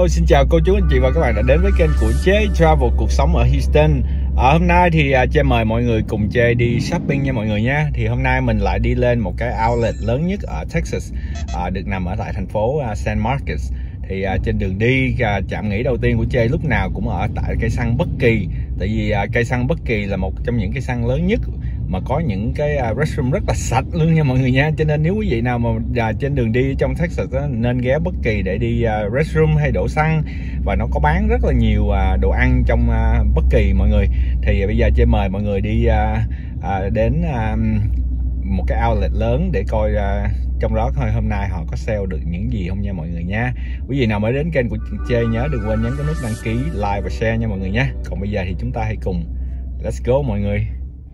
Hello, xin chào cô chú anh chị và các bạn đã đến với kênh của Jay Travel cuộc sống ở Houston. Hôm nay thì Jay mời mọi người cùng Jay đi shopping nha mọi người nha. Thì hôm nay mình lại đi lên một cái outlet lớn nhất ở Texas, được nằm ở tại thành phố San Marcos. Thì trên đường đi, trạm nghỉ đầu tiên của Jay lúc nào cũng ở tại cây xăng Bucky. Tại vì cây xăng Bucky là một trong những cây xăng lớn nhất mà có những cái restroom rất là sạch luôn nha mọi người nha. Cho nên nếu quý vị nào mà trên đường đi trong Texas đó, nên ghé Bucky để đi restroom hay đổ xăng. Và nó có bán rất là nhiều đồ ăn trong Bucky mọi người. Thì bây giờ Jay mời mọi người đi đến một cái outlet lớn để coi trong đó thôi hôm nay họ có sale được những gì không nha mọi người nha. Quý vị nào mới đến kênh của Jay nhớ đừng quên nhấn cái nút đăng ký, like và share nha mọi người nha. Còn bây giờ thì chúng ta hãy cùng let's go mọi người.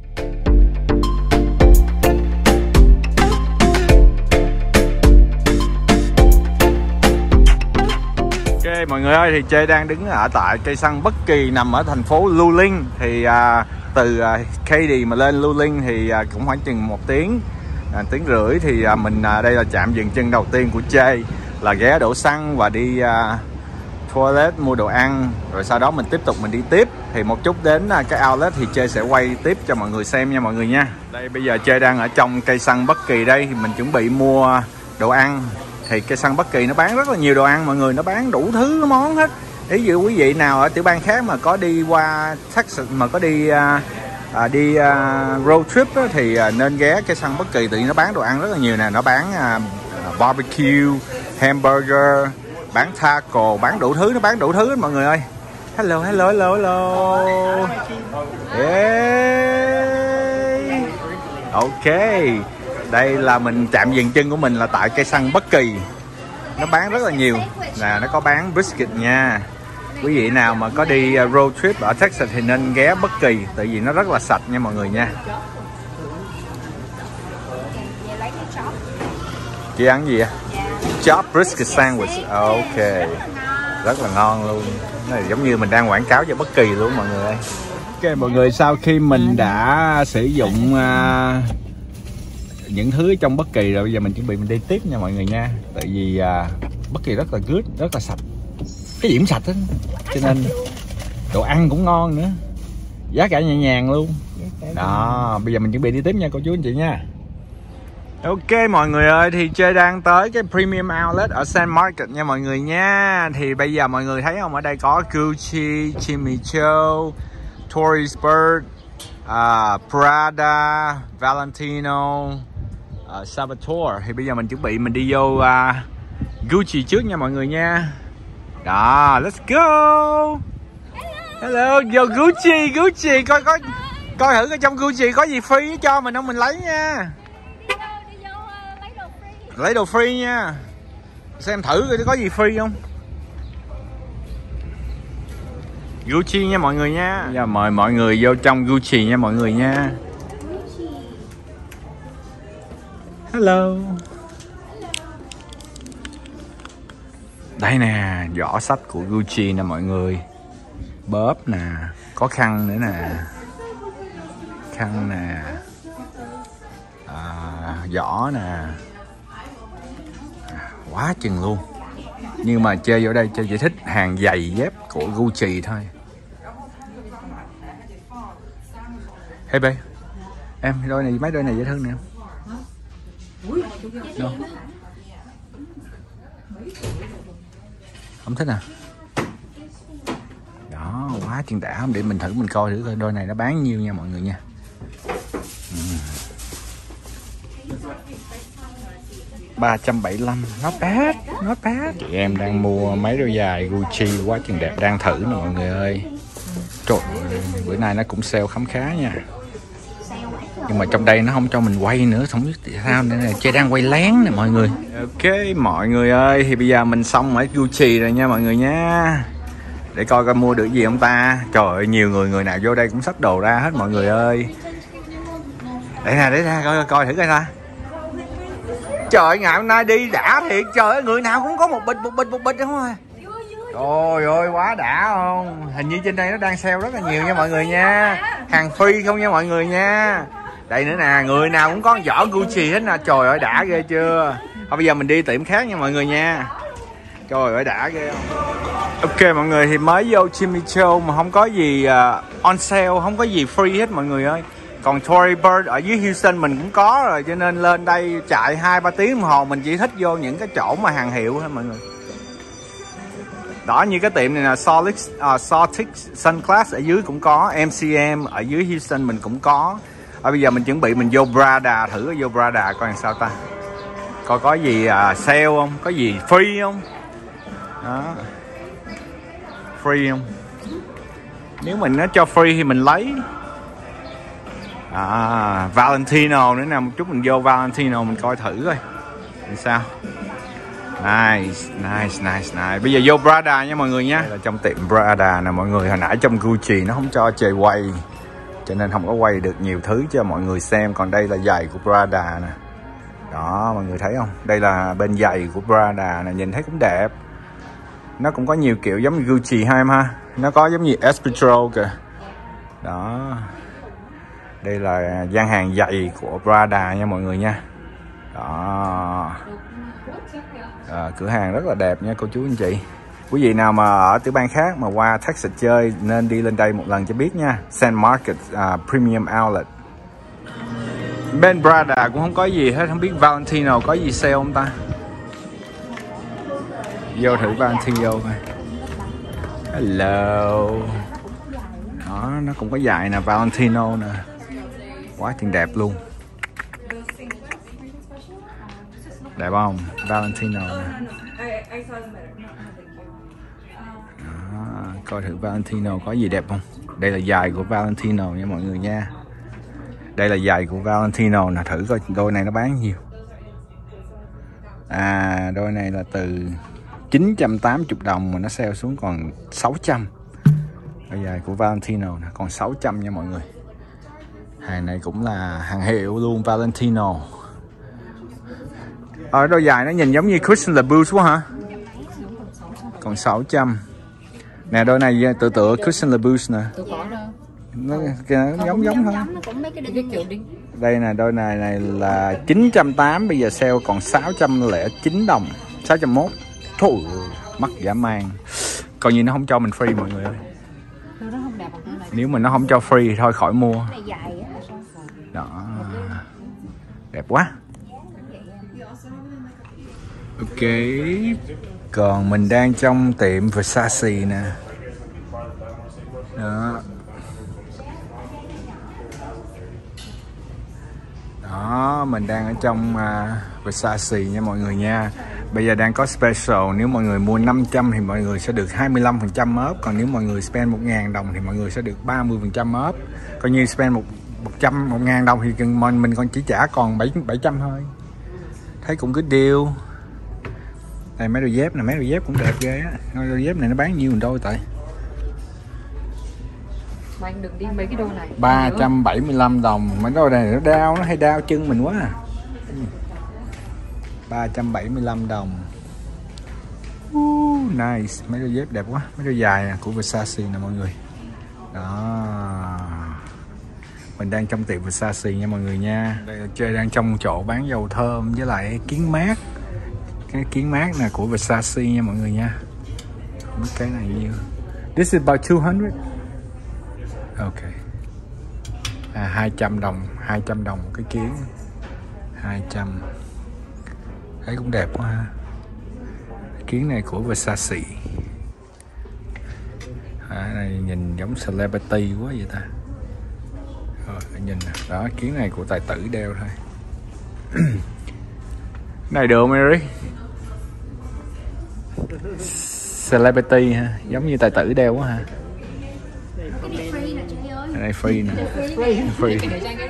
Ok mọi người ơi, thì Jay đang đứng ở tại cây xăng Bucky nằm ở thành phố Luling. Thì từ Katy mà lên Luling thì cũng khoảng chừng 1 tiếng, tiếng rưỡi. Thì mình đây là trạm dừng chân đầu tiên của Jay, là ghé đổ xăng và đi toilet mua đồ ăn, rồi sau đó mình tiếp tục mình đi tiếp. Thì một chút đến cái outlet thì Jay sẽ quay tiếp cho mọi người xem nha mọi người nha. Đây bây giờ Jay đang ở trong cây xăng Bucky đây, thì mình chuẩn bị mua đồ ăn. Thì cây xăng Bucky nó bán rất là nhiều đồ ăn mọi người, nó bán đủ thứ món hết. Ví dụ quý vị nào ở tiểu bang khác mà có đi qua Texas mà có đi road trip đó, thì nên ghé cây xăng Bucky, tự nhiên nó bán đồ ăn rất là nhiều nè. Nó bán barbecue, hamburger, bán taco, bán đủ thứ, nó bán đủ thứ hết mọi người ơi. Hello hello hello hello. Yeah. Ok, đây là mình trạm dừng chân của mình là tại cây xăng Bucky. Nó bán rất là nhiều nè, nó có bán brisket nha. Quý vị nào mà có đi road trip ở Texas thì nên ghé Bucky, tại vì nó rất là sạch nha mọi người nha. Chị ăn gì vậy? Chop brisket sandwich. Ok, rất là ngon luôn. Nó giống như mình đang quảng cáo cho Bucky luôn mọi người ơi. Ok mọi người, sau khi mình đã sử dụng những thứ trong Bucky rồi, bây giờ mình chuẩn bị mình đi tiếp nha mọi người nha. Tại vì Bucky rất là good, rất là sạch, cái gì cũng sạch hết, cho nên đồ ăn cũng ngon nữa, giá cả nhẹ nhàng luôn đó. Bây giờ mình chuẩn bị đi tiếp nha cô chú anh chị nha. Ok mọi người ơi, thì Jay đang tới cái Premium Outlet ở San Marcos nha mọi người nha. Thì bây giờ mọi người thấy không, ở đây có Gucci, Jimmy Choo, Tory Burch, Prada, Valentino, Salvatore. Thì bây giờ mình chuẩn bị mình đi vô Gucci trước nha mọi người nha. Đó, let's go. Hello, vô Gucci, Gucci coi thử coi trong Gucci có gì free cho mình không, mình lấy nha. Lấy đồ free nha. Xem thử coi có gì free không. Gucci nha mọi người nha. Bây giờ mời mọi người vô trong Gucci nha mọi người nha. Hello. Đây nè, giỏ sách của Gucci nè mọi người. Bóp nè, có khăn nữa nè. Khăn nè, giỏ nè, quá chừng luôn. Nhưng mà chơi ở đây chơi chỉ thích hàng giày dép của Gucci thôi. Hey babe, em đôi này, mấy đôi này dễ thương nè. Đâu? Không thích à? Đó, quá chừng đã. Để mình thử mình coi thử coi đôi này nó bán nhiêu nha mọi người nha. 375, not bad, not bad. Chị em đang mua mấy đôi giày Gucci quá chừng đẹp, đang thử nè mọi người ơi. Trời ơi, bữa nay nó cũng sale khá khá nha. Nhưng mà trong đây nó không cho mình quay nữa, không biết tại sao nữa nè. Chị đang quay lén nè mọi người. Ok mọi người ơi, thì bây giờ mình xong ở Gucci rồi nha mọi người nha. Để coi coi mua được gì không ta. Trời ơi, nhiều người nào vô đây cũng xách đồ ra hết mọi người ơi. Để ra coi thử coi ta. Trời ơi, ngày hôm nay đi đã thiệt. Trời ơi, người nào cũng có một bịch không à. Trời ơi, quá đã không. Hình như trên đây nó đang sale rất là nhiều nha mọi người nha. Hàng free không nha mọi người nha. Đây nữa nè, người nào cũng có giỏ Gucci hết nè. Trời ơi, đã ghê chưa. Thôi bây giờ mình đi tiệm khác nha mọi người nha. Trời ơi đã ghê không? Ok mọi người, thì mới vô Jimmy Choo mà không có gì on sale, không có gì free hết mọi người ơi. Còn Tory Burch ở dưới Houston mình cũng có rồi, cho nên lên đây chạy 2-3 tiếng đồng hồ mình chỉ thích vô những cái chỗ mà hàng hiệu thôi mọi người. Đó, như cái tiệm này là Saltix Sunglass ở dưới cũng có, MCM ở dưới Houston mình cũng có. Bây giờ mình chuẩn bị mình vô Prada, thử vô Prada coi làm sao ta. Coi có gì sale không, có gì free không. Đó. Free không? Nếu mình nó cho free thì mình lấy. Valentino nữa nè, một chút mình vô Valentino mình coi thử coi làm sao. Nice. Bây giờ vô Prada nha mọi người nha. Đây là trong tiệm Prada nè mọi người. Hồi nãy trong Gucci nó không cho chơi quay, cho nên không có quay được nhiều thứ cho mọi người xem. Còn đây là giày của Prada nè. Đó mọi người thấy không? Đây là bên giày của Prada nè, nhìn thấy cũng đẹp. Nó cũng có nhiều kiểu giống như Gucci ha em ha. Nó có giống như Espritro kìa. Đó. Đây là gian hàng giày của Prada nha mọi người nha. Đó. Cửa hàng rất là đẹp nha cô chú anh chị. Quý vị nào mà ở tiểu bang khác mà qua Texas chơi nên đi lên đây một lần cho biết nha. Sand Market Premium Outlet. Bên Prada cũng không có gì hết, không biết Valentino có gì sale không ta. Vô thử Valentino coi. Hello. Đó, nó cũng có dài nè, Valentino nè. Quá chừng đẹp luôn. Đẹp không? Valentino nè. Đó, coi thử Valentino có gì đẹp không. Đây là giày của Valentino nha mọi người nha. Đây là giày của Valentino nè, thử coi đôi này nó bán nhiêu. Đôi này là từ 980 đồng mà nó sale xuống còn 600. Đôi giày của Valentino nè, còn 600 nha mọi người. Hàng này cũng là hàng hiệu luôn, Valentino. Đôi giày nó nhìn giống như Christian Louboutin quá hả? Còn 600. Nè đôi này tựa Christian Louboutin nè. Nó giống thôi. Đây nè, đôi này là 980, bây giờ sale còn 609 đồng, 601. Thôi mắc dã man. Còn như nó không cho mình free mọi người ơi. Nếu mà nó không cho free thì thôi khỏi mua. Đó. Đẹp quá. Ok. Còn mình đang trong tiệm Versace nè. Đó. Đó, mình đang ở trong Versace nha mọi người nha. Bây giờ đang có special, nếu mọi người mua 500 thì mọi người sẽ được 25% off. Còn nếu mọi người spend 1.000 đồng thì mọi người sẽ được 30% off. Coi như spend 1.000 đồng thì mình còn chỉ trả còn 700 thôi. Thấy cũng good deal. Đây mấy đôi dép nè, mấy đôi dép cũng đẹp ghê á. Đôi dép này nó bán nhiêu đôi tại? Mà anh đừng đi mấy cái đôi này. 375 đồng. Mấy đôi này nó đau, nó hay đau chân mình quá à. 375 đồng. Nice. Mấy đôi dép đẹp quá. Mấy đôi dài nè, của Versace nè mọi người. Đó. Mình đang trong tiệm Versace nha mọi người nha. Đây là chơi đang trong chỗ bán dầu thơm với lại kiến mát. Cái kiến mát nè của Versace nha mọi người nha. Không biết cái này nhiêu. This is about 200. Ok. 200 đồng cái kiến. 200. Thấy cũng đẹp quá ha. Kiến này của Versace. Này nhìn giống celebrity quá vậy ta. Rồi nhìn nè. Đó, kiến này của tài tử đeo thôi. Này được Mary. Celebrity ha, giống như tài tử đeo quá ha. Cái này free nè. Free.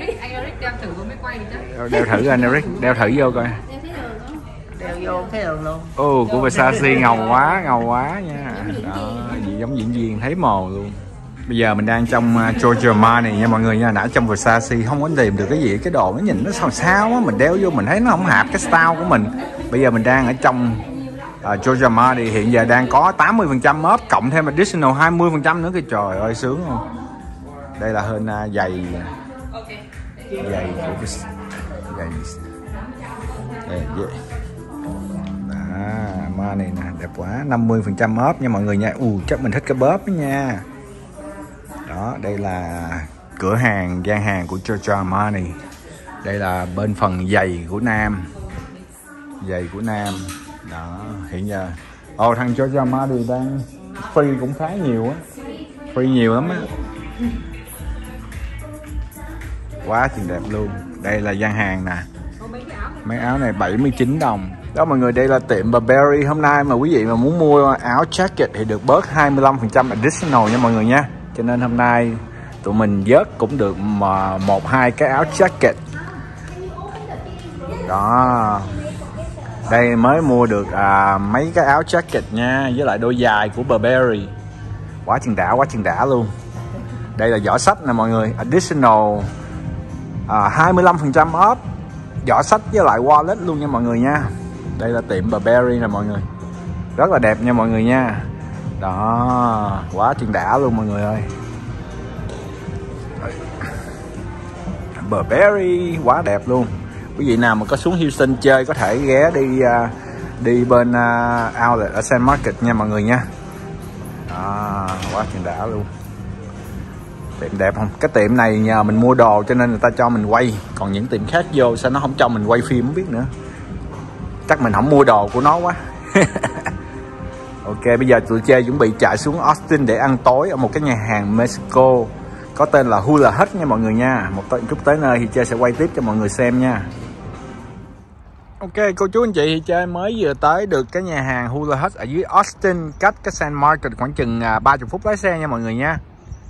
Đeo thử anh Eric, đeo thử vô coi. Đeo vô cái đường luôn. Của Versace ngầu quá nha. Đó, gì giống diễn viên thấy mồ luôn. Bây giờ mình đang trong Giorgio Armani nha mọi người nha. Nãy trong Versace không có tìm được cái gì, cái đồ nó nhìn nó sao á, mình đeo vô mình thấy nó không hợp cái style của mình. Bây giờ mình đang ở trong Giorgio Armani, hiện giờ đang có 80% off cộng thêm additional 20% nữa kìa, trời ơi sướng không. Đây là hơn giày của giày Armani nè, đẹp quá, 50% off nha mọi người nha. Chắc mình thích cái bóp đó nha. Đó, đây là cửa hàng, gian hàng của Giorgio Armani. Đây là bên phần giày của nam. Giày của nam. Đó, hiện giờ thằng Giorgio Armani đang free cũng khá nhiều á. Free nhiều lắm á. Quá chừng đẹp luôn. Đây là gian hàng nè. Mấy áo này 79 đồng. Đó mọi người, đây là tiệm Burberry. Hôm nay mà quý vị mà muốn mua áo jacket thì được bớt 25% additional nha mọi người nha. Cho nên hôm nay tụi mình vớt cũng được 1-2 cái áo jacket. Đó. Đây mới mua được mấy cái áo jacket nha, với lại đôi giày của Burberry. Quá chừng đã luôn. Đây là giỏ sách nè mọi người, additional 25% off giỏ sách với lại wallet luôn nha mọi người nha. Đây là tiệm Burberry nè mọi người. Rất là đẹp nha mọi người nha. Đó, quá chừng đã luôn mọi người ơi. Burberry quá đẹp luôn. Quý vị nào mà có xuống Houston chơi có thể ghé đi bên outlet ở San Market nha mọi người nha. Đó, quá chừng đã luôn. Tiệm đẹp không? Cái tiệm này nhờ mình mua đồ cho nên người ta cho mình quay. Còn những tiệm khác vô sao nó không cho mình quay phim không biết nữa. Chắc mình không mua đồ của nó quá. Ok, bây giờ tụi chơi chuẩn bị chạy xuống Austin để ăn tối ở một cái nhà hàng Mexico có tên là Hula Hut nha mọi người nha. Một chút tới nơi thì chơi sẽ quay tiếp cho mọi người xem nha. Ok, cô chú anh chị thì chơi mới vừa tới được cái nhà hàng Hula Hut ở dưới Austin, cách cái San Marcos khoảng chừng 30 phút lái xe nha mọi người nha.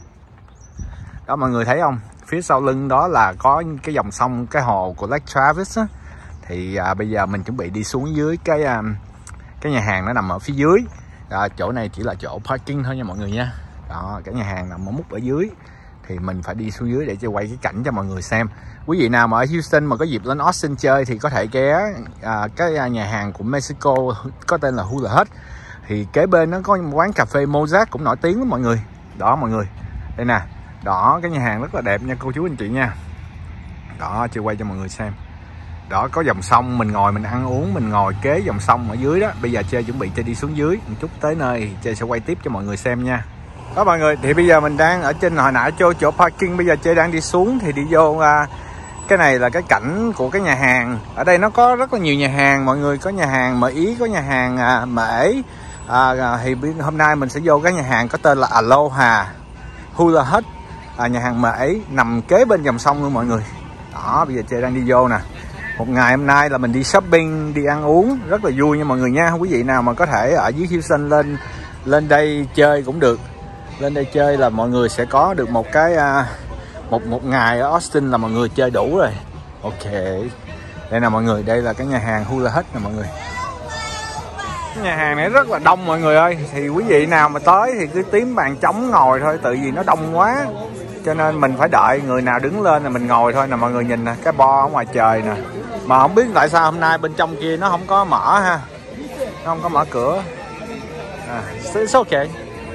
Đó mọi người thấy không? Phía sau lưng đó là có cái dòng sông, cái hồ của Lake Travis á. Thì bây giờ mình chuẩn bị đi xuống dưới cái nhà hàng nó nằm ở phía dưới. Chỗ này chỉ là chỗ parking thôi nha mọi người nha. Đó, cái nhà hàng nằm ở mút ở dưới. Thì mình phải đi xuống dưới để cho quay cái cảnh cho mọi người xem. Quý vị nào mà ở Houston mà có dịp lên Austin chơi thì có thể ghé cái nhà hàng của Mexico có tên là Hula Hut. Thì kế bên nó có một quán cà phê Mozart cũng nổi tiếng lắm mọi người. Đó mọi người, đây nè. Đó, cái nhà hàng rất là đẹp nha cô chú anh chị nha. Đó, chị quay cho mọi người xem. Đó, có dòng sông, mình ngồi mình ăn uống, mình ngồi kế dòng sông ở dưới đó. Bây giờ chơi chuẩn bị chơi đi xuống dưới. Một chút tới nơi chơi sẽ quay tiếp cho mọi người xem nha. Đó mọi người, thì bây giờ mình đang ở trên, hồi nãy chỗ parking, bây giờ chơi đang đi xuống thì đi vô cái này là cái cảnh của cái nhà hàng. Ở đây nó có rất là nhiều nhà hàng mọi người, có nhà hàng Mở Ý, có nhà hàng Mễ. Thì hôm nay mình sẽ vô cái nhà hàng có tên là Aloha Hula Hut. Nhà hàng Mễ nằm kế bên dòng sông luôn mọi người. Đó, bây giờ chơi đang đi vô nè. Một ngày hôm nay là mình đi shopping, đi ăn uống rất là vui nha mọi người nha. Quý vị nào mà có thể ở dưới Houston lên đây chơi cũng được. Lên đây chơi là mọi người sẽ có được một cái một ngày ở Austin là mọi người chơi đủ rồi. Ok. Đây nè mọi người, đây là cái nhà hàng Hula Hut nè mọi người. Cái nhà hàng này rất là đông mọi người ơi. Thì quý vị nào mà tới thì cứ tím bàn trống ngồi thôi, tại vì nó đông quá. Cho nên mình phải đợi người nào đứng lên là mình ngồi thôi nè mọi người, nhìn nè, cái bo ở ngoài trời nè. Mà không biết tại sao hôm nay bên trong kia nó không có mở ha. Nó không có mở cửa. It's okay.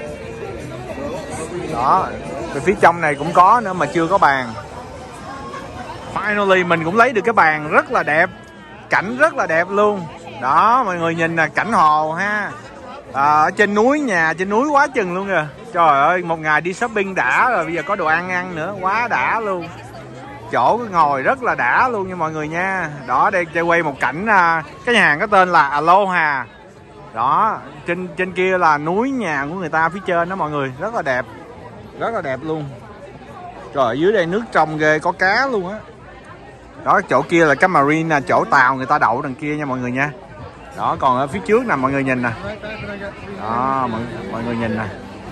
Đó, về phía trong này cũng có nữa mà chưa có bàn. Finally mình cũng lấy được cái bàn rất là đẹp. Cảnh rất là đẹp luôn. Đó, mọi người nhìn nè, cảnh hồ ha. Ở trên núi, nhà trên núi quá chừng luôn kìa. Trời ơi, một ngày đi shopping đã rồi, bây giờ có đồ ăn nữa, quá đã luôn. Chỗ ngồi rất là đã luôn nha mọi người nha. Đó, đây chơi quay một cảnh, cái nhà hàng có tên là Aloha. Đó, trên kia là núi nhà của người ta phía trên đó mọi người, rất là đẹp. Rất là đẹp luôn. Trời, ở dưới đây nước trong ghê, có cá luôn á. Đó, chỗ kia là cái marina, chỗ tàu người ta đậu đằng kia nha mọi người nha. Đó, còn ở phía trước nè mọi người nhìn nè. Đó, mọi người nhìn nè.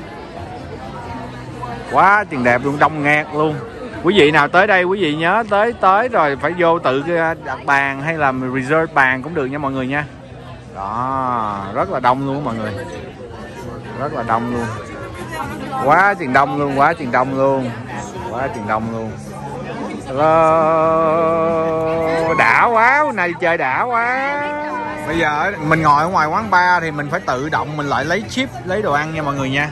Quá chừng đẹp luôn, đông nghẹt luôn. Quý vị nào tới đây quý vị nhớ tới rồi phải vô tự đặt bàn hay là reserve bàn cũng được nha mọi người nha. Đó, rất là đông luôn mọi người. Rất là đông luôn. Quá chừng đông luôn, quá chừng đông luôn. Quá chừng đông luôn. Đã quá, hôm nay chơi đã quá. Bây giờ mình ngồi ở ngoài quán bar thì mình phải tự động mình lại lấy chip, lấy đồ ăn nha mọi người nha.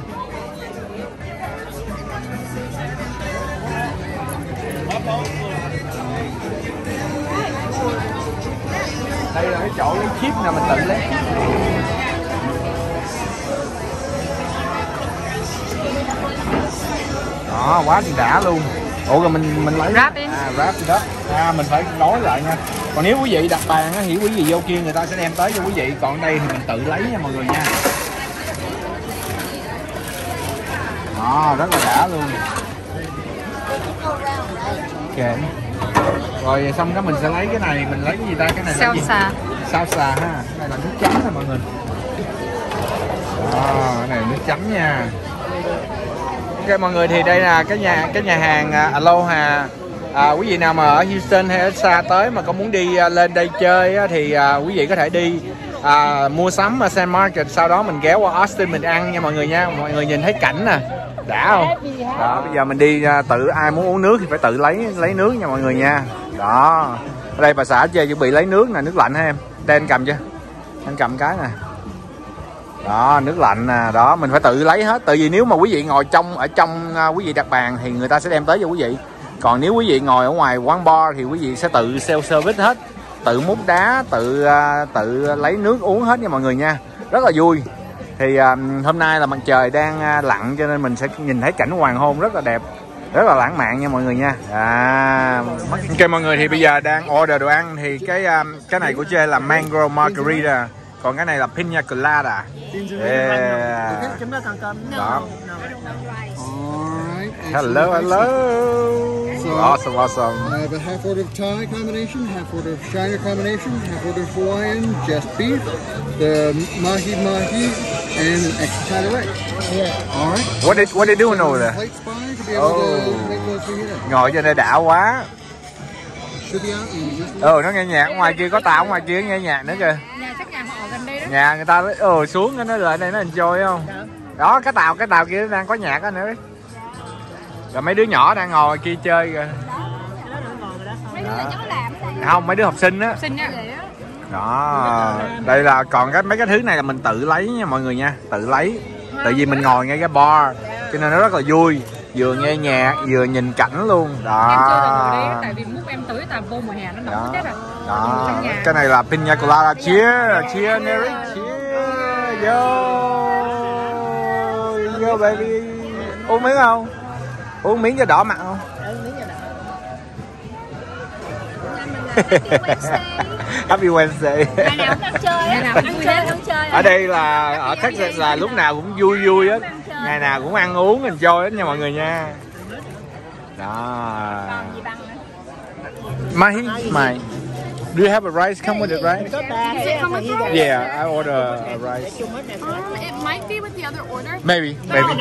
Đây là cái chỗ lấy chip nè, mình tự lấy. Đó, quá thì đã luôn. Ủa rồi mình lấy Wrap in. wrap đó. Mình phải gói lại nha. Còn nếu quý vị đặt bàn á thì quý vị vô kia người ta sẽ đem tới cho quý vị. Còn đây thì mình tự lấy nha mọi người nha. Đó, rất là đã luôn. Ok. Rồi xong đó mình sẽ lấy cái này, mình lấy cái gì ta? Cái này là gì? Salsa ha. Cái này là nước chấm thôi mọi người. Đó, cái này nước chấm nha. Ok mọi người, thì đây là cái nhà hàng Aloha. Quý vị nào mà ở Houston hay ở xa tới mà có muốn đi lên đây chơi á, thì quý vị có thể đi mua sắm ở Sand Market, sau đó mình ghé qua Austin mình ăn nha mọi người nha. Mọi người nhìn thấy cảnh nè, đã không? Đó, bây giờ mình đi tự, ai muốn uống nước thì phải tự lấy nước nha mọi người nha. Đó, ở đây bà xã chơi chuẩn bị lấy nước nè, nước lạnh ha em. Đây anh cầm chưa? Anh cầm cái nè. Đó, nước lạnh nè, đó mình phải tự lấy hết. Tại vì nếu mà quý vị ngồi ở trong quý vị đặt bàn thì người ta sẽ đem tới cho quý vị. Còn nếu quý vị ngồi ở ngoài quán bar thì quý vị sẽ tự self service hết, tự múc đá, tự lấy nước uống hết nha mọi người nha. Rất là vui. Thì hôm nay là mặt trời đang lặn cho nên mình sẽ nhìn thấy cảnh hoàng hôn rất là đẹp, rất là lãng mạn nha mọi người nha. Ok mọi người, thì bây giờ đang order đồ ăn. Thì cái này của Jay là mango margarita, còn cái này là pina colada. Đó. Hello, hello. Awesome, awesome. I have a half order of Thai combination, half order of China combination, half order of Hawaiian, just beef, the mahi, and an extra side of rice. Yeah. All right. What they doing over there? Plate spine to be able to make those fajitas. Ngồi trên đây đã quá. Should be out. Nó nghe nhạc ngoài kia, có tàu ngoài kia nghe nhạc nữa kìa. Chắc nhà họ ở gần đây đó. Nhà người ta xuống nó lại đây nó enjoy không? Đó, cái tàu kia đang có nhạc đó nữa. Rồi mấy đứa nhỏ đang ngồi kia chơi kìa. Mấy đứa là cháu làm ở đây. Không, mấy đứa học sinh á. Đó, đây là còn mấy cái thứ này là mình tự lấy nha mọi người nha, tự lấy. Tại vì mình ngồi ngay cái bar cho nên nó rất là vui, vừa nghe nhạc vừa nhìn cảnh luôn. Đó. Em chưa từng ngồi đây tại vì lúc em tới tầm vô mùa hè nó nóng chết rồi. Đó. Cái này là pina colada. Cheers, cheers Eric, cheers. Yo baby. Uống miếng không? Uống miếng cho đỏ mặt không? Happy Wednesday. Ngày nào cũng ăn chơi. Ở đây là ở Texas là lúc nào cũng vui vui hết. Ngày nào cũng ăn uống enjoy hết nha mọi người nha. Đó. Mahi, do you have a rice come with it, right? Yeah, I order a rice. It might be with the other order. Maybe.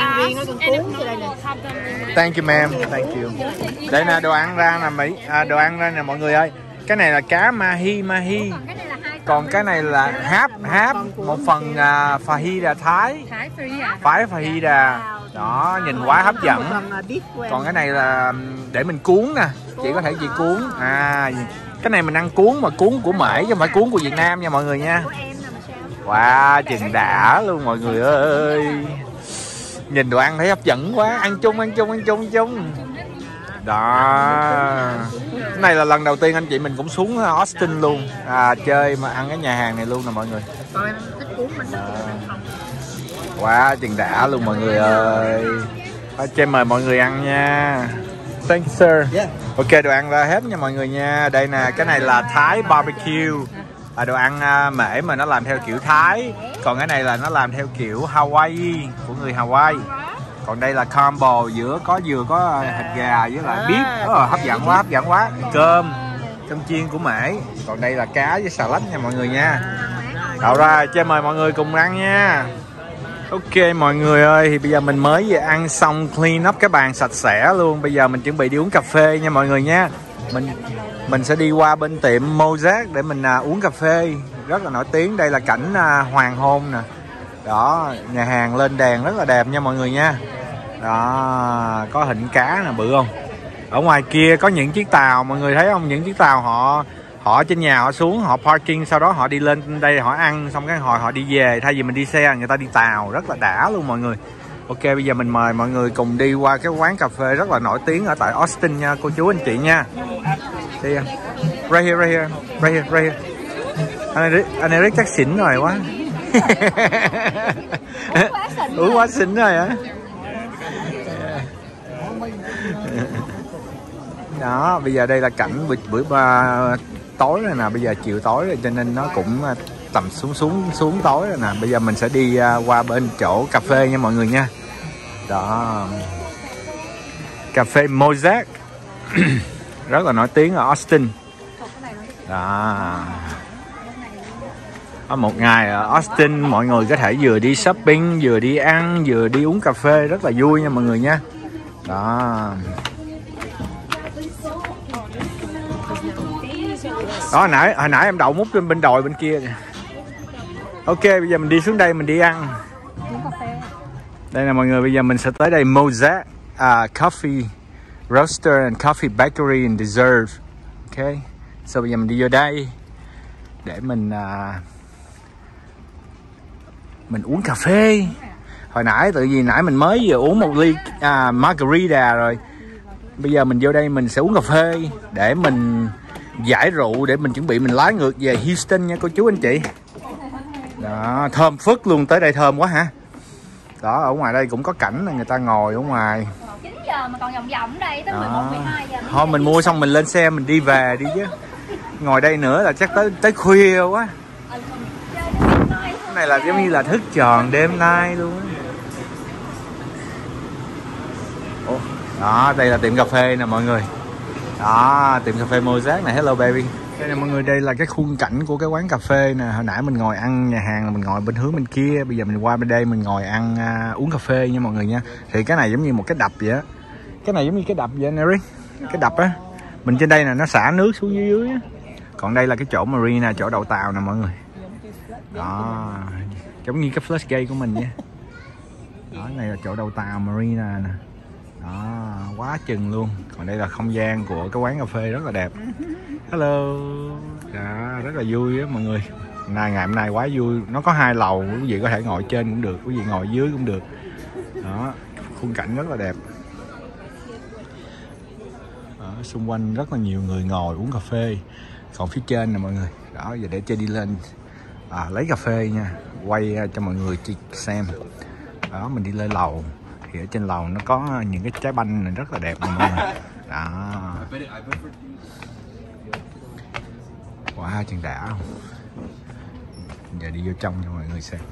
Thank you ma'am, thank you. Đây nè, đồ ăn ra nè Mỹ, đồ ăn ra nè mọi người ơi. Cái này là cá mahi. Còn cái này là háp, một phần fajita Thái fajita. Đó, nhìn quá hấp dẫn. Còn cái này là để mình cuốn nè, chị có thể chị cuốn. Cái này mình ăn cuốn mà cuốn của Mễ chứ không phải cuốn của Việt Nam nha mọi người nha. Wow, chừng đã luôn mọi người ơi. Nhìn đồ ăn thấy hấp dẫn quá, ăn chung. Đó. Cái này là lần đầu tiên anh chị mình cũng xuống Austin luôn, chơi mà ăn cái nhà hàng này luôn nè mọi người. Wow, chừng đã luôn mọi người ơi. Cho mời mọi người ăn nha. Thank you sir. Ok, đồ ăn ra hết nha mọi người nha. Đây nè, cái này là Thái barbecue, đồ ăn Mễ mà nó làm theo kiểu Thái. Còn cái này là nó làm theo kiểu Hawaii, của người Hawaii. Còn đây là combo vừa có thịt gà với lại beef. Hấp dẫn quá. Cơm chiên của Mễ. Còn đây là cá với salad nha mọi người nha. Rồi, cho mời mọi người cùng ăn nha. Ok mọi người ơi, thì bây giờ mình mới vừa ăn xong, clean up cái bàn sạch sẽ luôn. Bây giờ mình chuẩn bị đi uống cà phê nha mọi người nha. Mình sẽ đi qua bên tiệm Mozart để mình uống cà phê. Rất là nổi tiếng, đây là cảnh hoàng hôn nè. Đó, nhà hàng lên đèn rất là đẹp nha mọi người nha. Đó, có hình cá nè, bự không? Ở ngoài kia có những chiếc tàu, mọi người thấy không? Những chiếc tàu họ trên nhà họ xuống, họ parking, sau đó họ đi lên đây họ ăn, xong cái họ đi về. Thay vì mình đi xe, người ta đi tàu, rất là đã luôn mọi người. Ok, bây giờ mình mời mọi người cùng đi qua cái quán cà phê rất là nổi tiếng ở tại Austin nha, cô chú anh chị nha. Đi right here. Anh Eric chắc xỉn rồi quá. Uống quá xỉn rồi hả? Đó, bây giờ đây là cảnh bữa tối rồi nè, bây giờ chiều tối rồi cho nên nó cũng tầm xuống tối rồi nè. Bây giờ mình sẽ đi qua bên chỗ cà phê nha mọi người nha. Đó, cà phê Mosaic rất là nổi tiếng ở Austin. Đó, ở một ngày ở Austin mọi người có thể vừa đi shopping, vừa đi ăn, vừa đi uống cà phê, rất là vui nha mọi người nha. Đó, đó hồi nãy em đậu mút bên đồi bên kia kìa. Ok, bây giờ mình đi xuống đây mình đi ăn. Đây là mọi người, bây giờ mình sẽ tới đây Mosaic Coffee Roaster and Coffee Bakery and Dessert. Ok, so bây giờ mình đi vô đây để mình uống cà phê. Hồi nãy tự vì nãy mình mới vừa uống một ly margarita rồi. Bây giờ mình vô đây mình sẽ uống cà phê để mình giải rượu, để mình chuẩn bị mình lái ngược về Houston nha cô chú anh chị. Đó, thơm phức luôn, tới đây thơm quá hả. Đó, ở ngoài đây cũng có cảnh là người ta ngồi ở ngoài. 9 giờ mà còn vòng vòng ở đây tới 11, 12 giờ. Thôi mình mua xong mình lên xe mình đi về đi chứ. Ngồi đây nữa là chắc tới khuya quá. Cái này là giống như là thức tròn đêm nay luôn á. Đó, đây là tiệm cà phê nè mọi người. Đó, tiệm cà phê Mosaic này, hello baby. Đây nè mọi người, đây là cái khung cảnh của cái quán cà phê nè. Hồi nãy mình ngồi ăn nhà hàng là mình ngồi bên hướng bên kia, bây giờ mình qua bên đây mình ngồi ăn uống cà phê nha mọi người nha. Thì cái này giống như một cái đập vậy á. Cái này giống như cái đập vậy nè Rick. Cái đập á. Mình trên đây nè nó xả nước xuống dưới á. Còn đây là cái chỗ marina, chỗ đậu tàu nè mọi người. Đó, giống như cái flash gate của mình nha. Đó, này là chỗ đậu tàu marina nè. Đó, quá chừng luôn. Còn đây là không gian của cái quán cà phê rất là đẹp. Hello. Đó, rất là vui á mọi người. Ngày hôm nay quá vui. Nó có 2 lầu, quý vị có thể ngồi trên cũng được, quý vị ngồi dưới cũng được. Đó, khung cảnh rất là đẹp. Đó, xung quanh rất là nhiều người ngồi uống cà phê. Còn phía trên nè mọi người. Đó, giờ để chơi đi lên lấy cà phê nha. Quay cho mọi người xem. Đó, mình đi lên lầu. Thì ở trên lầu nó có những cái trái banh này rất là đẹp nè mọi người. Đó. Wow, chân đã không? Giờ đi vô trong cho mọi người xem.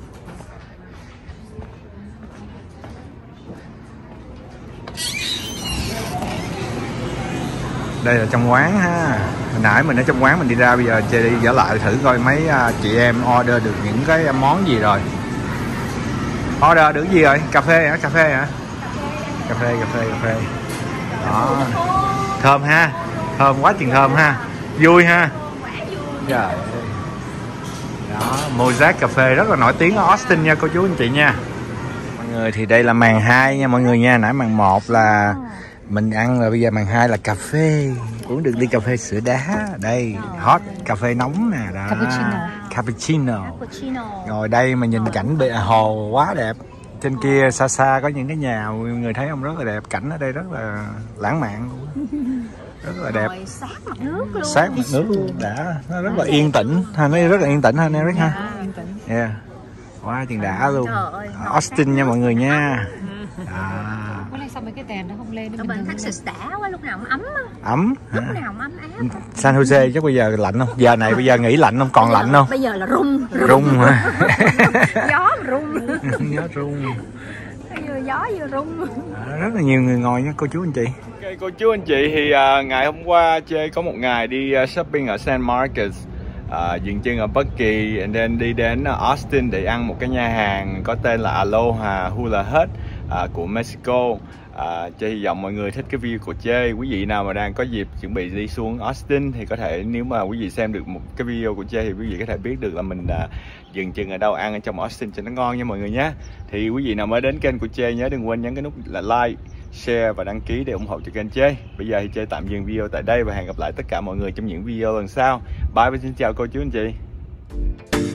Đây là trong quán ha. Hồi nãy mình ở trong quán mình đi ra, bây giờ chơi đi trở lại thử coi mấy chị em order được những cái món gì rồi. Order được gì rồi? Cà phê hả? Cà phê hả? Cà phê. Đó. Thơm ha. Thơm quá chừng thơm ha. Vui ha. Trời ơi. Đó, Mosaic cà phê rất là nổi tiếng ở Austin nha cô chú anh chị nha. Mọi người thì đây là màn 2 nha mọi người nha. Nãy màn 1 là mình ăn rồi, bây giờ màn 2 là cà phê. Uống được ly cà phê sữa đá. Đây, hot cà phê nóng nè đó. Cappuccino. Ngồi đây mà nhìn cảnh bề hồ quá đẹp. Trên kia xa xa có những cái nhà người thấy không, rất là đẹp. Cảnh ở đây rất là lãng mạn luôn. Rất là đẹp. Sát mặt nước luôn. Sát mặt nước luôn. Đã, nó rất là yên tĩnh. Ha, nó rất là yên tĩnh ha Eric ha. Yeah. Quá chừng đã luôn. Austin nha mọi người nha. Cái này sao mấy cái đèn nó không lên? Ở bên Texas đã quá, lúc nào cũng ấm á. Ấm hả? Lúc nào cũng ấm áp. San Jose chắc bây giờ lạnh không? Giờ này bây giờ nghỉ lạnh không? Còn lạnh không? Bây giờ là rung. Rung hả? Gió rung. Gió rung. Vừa gió vừa rung. Rất là nhiều người ngồi nha cô chú anh chị. Ok cô chú anh chị, thì ngày hôm qua chơi có một ngày đi shopping ở San Marcos, dừng chân ở Bucky, and then đi đến Austin để ăn một cái nhà hàng có tên là Aloha Hula Hut của Mexico. Chơi hy vọng mọi người thích cái view của chơi. Quý vị nào mà đang có dịp chuẩn bị đi xuống Austin thì có thể, nếu mà quý vị xem được một cái video của chơi thì quý vị có thể biết được là mình dừng chân ở đâu ăn ở trong Austin cho nó ngon nha mọi người nhé. Thì quý vị nào mới đến kênh của chơi nhớ đừng quên nhấn cái nút là like, share và đăng ký để ủng hộ cho kênh chơi. Bây giờ thì chơi tạm dừng video tại đây và hẹn gặp lại tất cả mọi người trong những video lần sau. Bye và xin chào cô chú anh chị.